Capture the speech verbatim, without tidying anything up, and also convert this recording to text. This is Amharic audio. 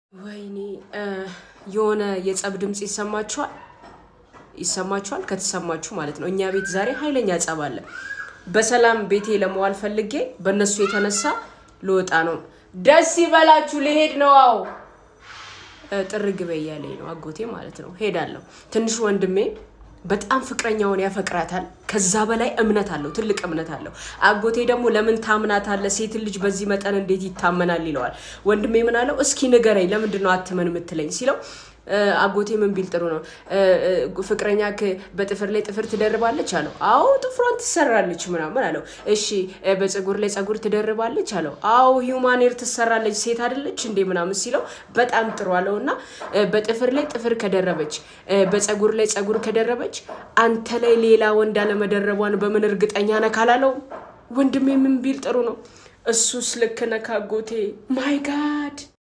ወይኔ የሆነ የጸብ ድምጽ ይሰማችኋል ይሰማችኋል ከተሰማችሁ ማለት ነው እኛ ቤት ዛሬ ኃይለኛ ጸብ አለ በሰላም ቤቴ ለመዋል ፈልጌ በእነሱ የተነሳ ልወጣ ነው ደስ ይበላችሁ ልሄድ ነው አው ጥርግ በያለኝ ነው አጎቴ ማለት ነው ሄዳለሁ ትንሽ ወንድሜ በጣም ፍቅረኛውን ያፈቅራታል ከዛ በላይ እምነት አለው ትልቅ እምነት አለው አጎቴ ደግሞ ለምን ታምናታለ ሴት ልጅ በዚህ መጠን እንዴት ይታመናል ይለዋል ወንድሜ ምን አለው እስኪ ንገረኝ ለምን ነው አትመን የምትለኝ ሲለው አጎቴ ምን ቢል ጥሩ ነው ፍቅረኛክ በጥፍር ላይ ጥፍር ትደርባለች አለው አው ጥፍሯን ትሰራለች ምናምን አለው እሺ በፀጉር ላይ ፀጉር ትደርባለች አለው አው ሂዩማን ሄር ትሰራለች ሴት አይደለች እንዴ ምናምን ሲለው በጣም ጥሩ አለውና በጥፍር ላይ ጥፍር ከደረበች በፀጉር ላይ ፀጉር ከደረበች አንተ ላይ ሌላ ወንድ አለ መደረቧን በምን እርግጠኛ ነህ ካላለው ወንድሜ ምን ቢል ጥሩ ነው እሱስ ልክ ነህ አጎቴ ማይ ጋድ